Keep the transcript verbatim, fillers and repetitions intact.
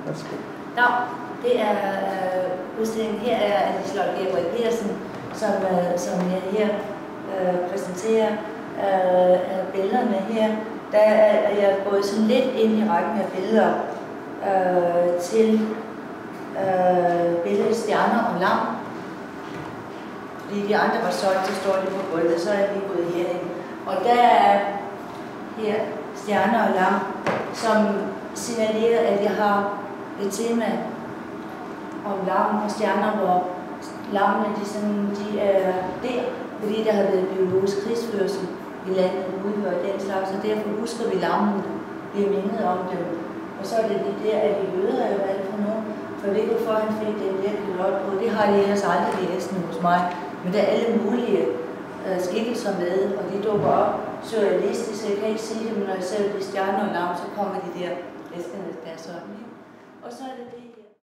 Værsgo. Nå, det er øh, udstillingen her er Liselotte Gabriel Pedersen, som, øh, som jeg her øh, præsenterer øh, billederne her. Der er jeg gået sådan lidt ind i rækken af billeder øh, til øh, billedet Stjerner og Lam. Fordi de andre var solgt, så står de på gulvet, så er jeg lige gået herind. Og der er her Stjerner og Lam, som signalerer, at jeg har et tema om lam og stjerner, hvor lammene de, sådan, de er der, fordi der har været biologisk krigsførsel i landet, udhør den slags, og derfor husker vi lammene, vi er mindet om dem. Og så er det det der, at de jøder er valgt for nogen, for det ikke hvorfor han fik den der kalot på. Det har de ellers aldrig læst hos mig, men der er alle mulige øh, skikkelser med, og de dukker op surrealistisk. Jeg kan ikke sige det, men når jeg ser de stjerner og lam, så kommer de der æskerne, der er sådan. Og så er det det.